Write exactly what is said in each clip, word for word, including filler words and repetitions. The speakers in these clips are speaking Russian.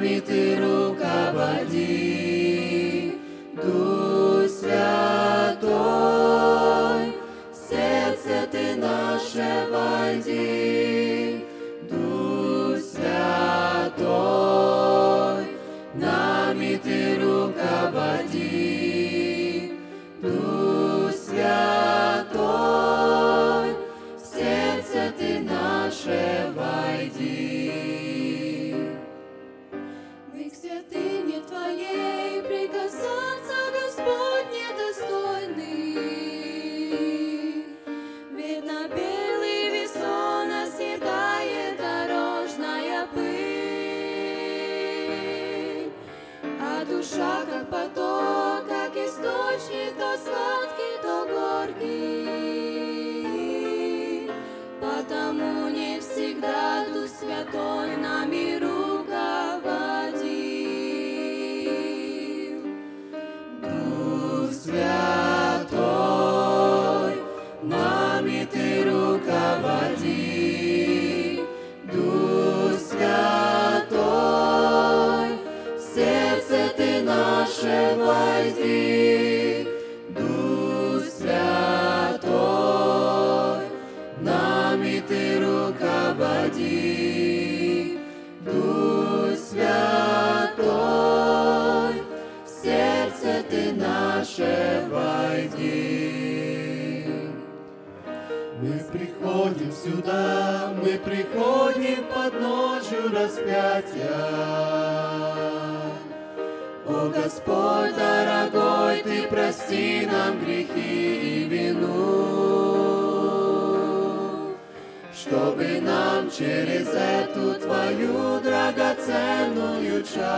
Нами Ты руководи, Дух Святой, в сердце Ты наше войди, Дух Святой, нами Ты руководи, Дух Святой, в сердце Ты наше войди. Мы к святыне Твоей прикасаться, Господь, недостойны, ведь на белый весон оседает дорожная пыль, а душа как поток, как источник, то сладкий, то горький, потому не всегда Дух Святой нами руководил. Дух Святой, нами Ты руководи, Дух Святой, в сердце Ты наше войди, Дух Святой, нами Ты руководи, Дух Святой, в сердце Ты наше войди. Мы приходим сюда, мы приходим к подножию распятия. О Господь дорогой, Ты прости нам грехи и вину, чтобы нам через эту Твою драгоценную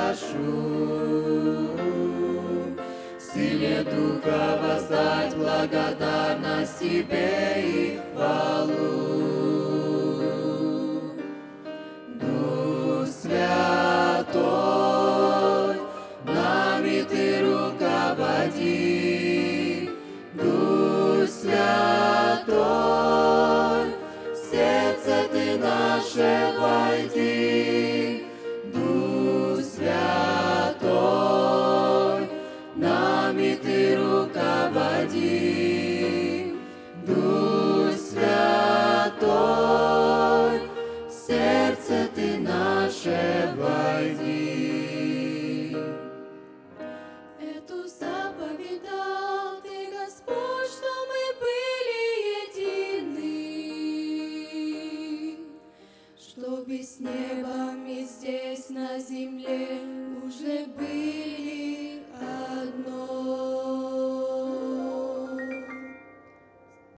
чашу в силе Духа воздать благодарность Тебе и хвалу. Дух Святой, нами Ты руководи, Дух Святой, в сердце Ты наше войди, Дух Святой, нами Ты руководи, Дух Святой, в сердце Ты наше войди. Эту заповедь дал Ты, Господь, что мы были едины, чтобы с небом и здесь